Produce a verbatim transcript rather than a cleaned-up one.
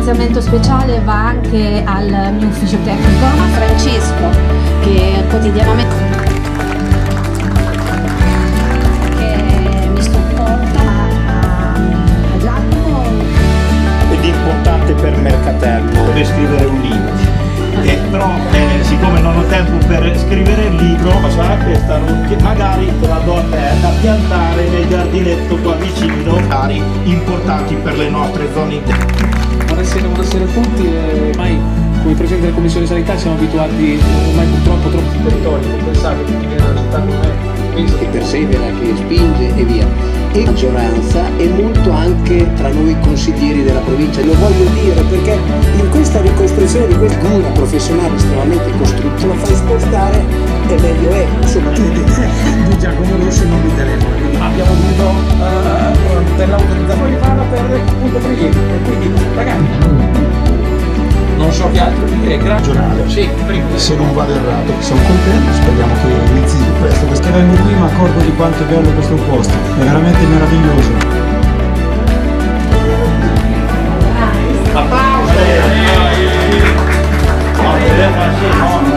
ringraziamento speciale va anche al mio ufficio tecnico, a Francesco, che quotidianamente che mi supporta, a Giacomo. Ed è importante per Mercatello per scrivere un libro. Eh, però eh, siccome non ho tempo per scrivere il libro, ma sarà questa, che magari te la do a te da piantare nel giardinetto qua vicino, magari importanti per le nostre zone interne. Buonasera, buonasera a tutti. Eh, ormai come Presidente della Commissione Sanità siamo abituati ormai purtroppo troppi territori, non pensate che chi viene dalla città con me pensa che persevera, che spinge e via. E maggioranza e molto anche tra noi consiglieri della provincia. Lo voglio dire perché in questa ricostruzione di questa cura professionale estremamente costruttiva lo fai spostare e meglio è. Insomma, di Giacomo Rossi non mi telefono. abbiamo dovuto uh, per l'autorizzazione di farla per punto prelievo. E quindi ragazzi non so che altro dire, Regionale. Sì, se non vado errato, sono contento, speriamo che inizi presto. Perché vengo qui mi accorgo di quanto è bello questo posto, è veramente meraviglioso. Applausi!